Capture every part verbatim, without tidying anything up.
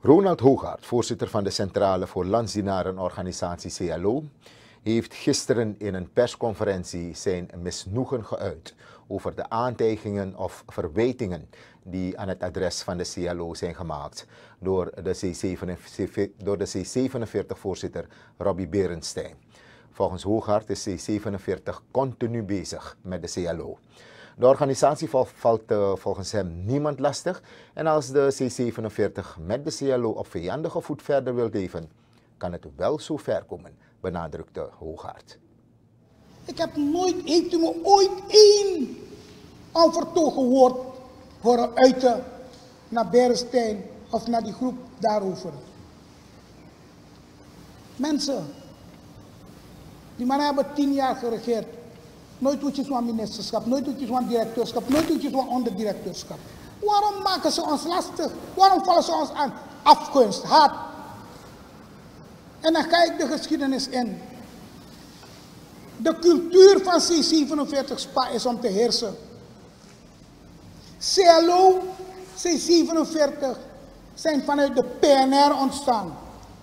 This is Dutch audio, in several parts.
Ronald Hoogaard, voorzitter van de Centrale voor Landsdienarenorganisatie C L O, heeft gisteren in een persconferentie zijn misnoegen geuit over de aantijgingen of verwijtingen die aan het adres van de C L O zijn gemaakt door de C zevenenveertig-voorzitter Robbie Berendstein. Volgens Hoogaard is C zevenenveertig continu bezig met de C L O. De organisatie valt uh, volgens hem niemand lastig en als de C zevenenveertig met de C L O op vijandige voet verder wil leven, kan het wel zo ver komen, benadrukte Hoogaard. Ik heb nooit, heeft u me ooit één onvertogen woord horen uiten naar Berendstein of naar die groep daarover. Mensen, die mannen hebben tien jaar geregeerd. Nooit doet je zo'n ministerschap, nooit doet je zo'n directeurschap, nooit doet je zo'n onderdirecteurschap. Waarom maken ze ons lastig? Waarom vallen ze ons aan? Afgunst, haat. En dan ga ik de geschiedenis in. De cultuur van C zevenenveertig Spa is om te heersen. C L O, C zevenenveertig zijn vanuit de P N R ontstaan.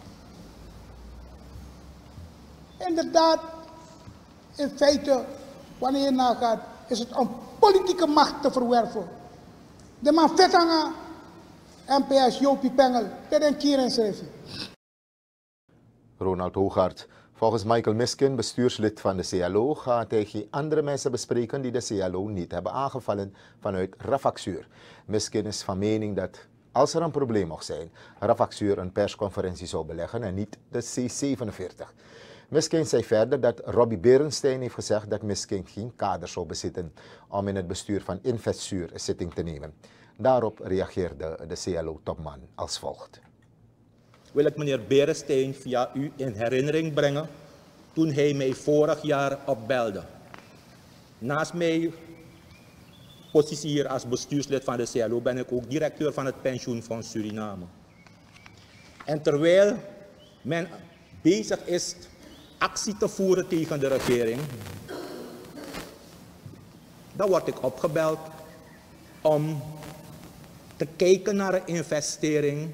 Inderdaad, in feite, wanneer je nagaat, is het om politieke macht te verwerven. De man Vetanga, M P S Jopie Pengel, dat een keer in schrijven. Ronald Hoogaard. Volgens Michael Miskin, bestuurslid van de C L O, gaat hij geen andere mensen bespreken die de C L O niet hebben aangevallen vanuit Rafactuur. Miskin is van mening dat, als er een probleem mocht zijn, Rafactuur een persconferentie zou beleggen en niet de C zevenenveertig. Miskin zei verder dat Robbie Berendstein heeft gezegd dat Miskin geen kader zou bezitten om in het bestuur van Investzuur een zitting te nemen. Daarop reageerde de C L O-topman als volgt. Wil ik meneer Berendstein via u in herinnering brengen toen hij mij vorig jaar opbelde. Naast mijn positie hier als bestuurslid van de C L O ben ik ook directeur van het Pensioenfonds Suriname. En terwijl men bezig is actie te voeren tegen de regering, dan word ik opgebeld om te kijken naar een investering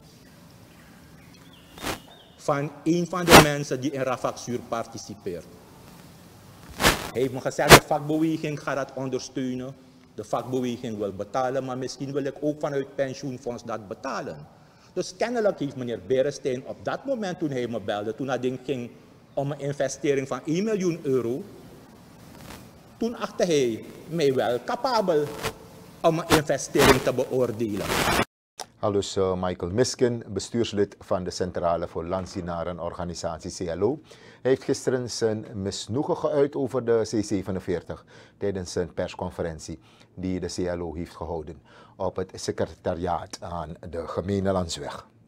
van een van de mensen die in Rafactuur participeert. Hij heeft me gezegd, de vakbeweging gaat dat ondersteunen. De vakbeweging wil betalen, maar misschien wil ik ook vanuit het pensioenfonds dat betalen. Dus kennelijk heeft meneer Berendstein op dat moment toen hij me belde, toen dat ding ging om een investering van één miljoen euro, toen achtte hij mij wel capabel om een investering te beoordelen. Aldus uh, Michael Miskin, bestuurslid van de Centrale voor Landsdienarenorganisatie C L O. Hij heeft gisteren zijn misnoegen geuit over de C zevenenveertig tijdens een persconferentie die de C L O heeft gehouden op het secretariaat aan de Gemene Landsweg.